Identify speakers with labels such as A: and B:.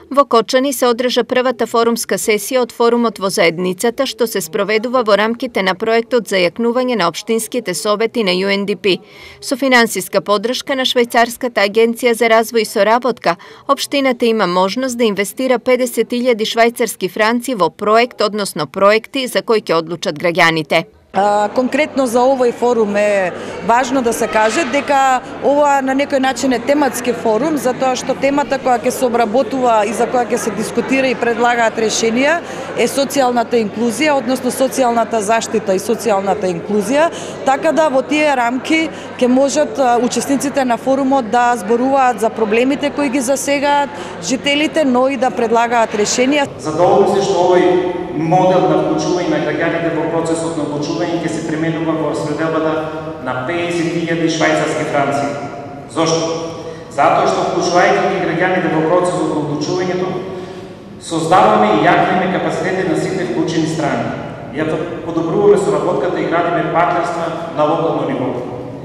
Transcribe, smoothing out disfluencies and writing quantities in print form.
A: Во Кочани се одржа првата форумска сесија од форумот во заедницата, што се спроведува во рамките на проектот за јакнување на општинските совети на UNDP. Со финансиска поддршка на Швајцарската агенција за развој и соработка, општината има можност да инвестира 50.000 швајцарски франци во проект, односно проекти за кои ќе одлучат граѓаните.
B: Конкретно за овој форум е важно да се каже дека ова на некој начин е тематски форум, затоа што темата која ќе се обработува и за која ќе се дискутира и предлагаат решенија е социјалната инклузија, односно социјалната заштита и социјалната инклузија, така да во тие рамки ќе можат учесниците на форумот да зборуваат за проблемите кои ги засегаат жителите, но и да предлагаат решенија.
C: Задоволни се што овој модел на вклучување на граѓаните во процесот на одлучување ќе се применува во распределбата на 50.000 швајцарски франци. Зошто? Затоа што вклучувајќи ги граѓаните во процесот на одлучувањето, создаваме и јакнеме капацитетите на сите вклучени страни. Ја подобруваме соработката и градиме партнерства на локално ниво.